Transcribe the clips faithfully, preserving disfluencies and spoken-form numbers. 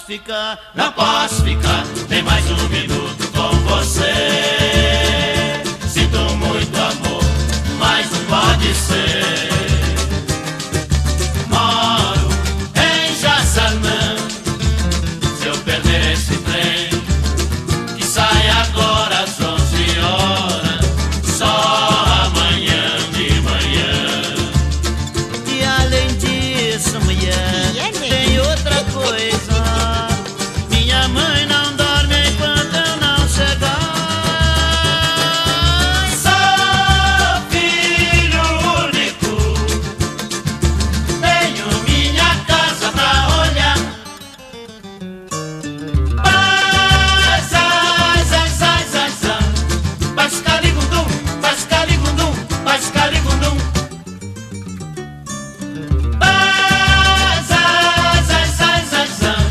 posso ficar, não posso ficar nem mais um minuto com você. Sinto muito amor, mas não pode ser. Moro em Jaçanã. Se eu perder esse trem que sai agora às onze horas, só amanhã de manhã. E além disso, mulher, tem outra coisa. Minha mãe não dorme enquanto eu não chegar. Sou filho único, tenho minha casa pra olhar. Paz, ai, ai, ai, ai, ai. Bascaligundum, bascaligundum, bascaligundum. Paz, ai, ai, ai, ai, ai.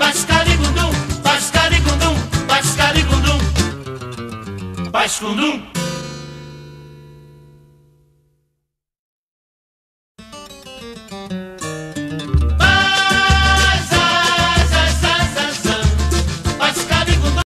Bascaligundum, bascaligundum, bascaligundum. Bascundum.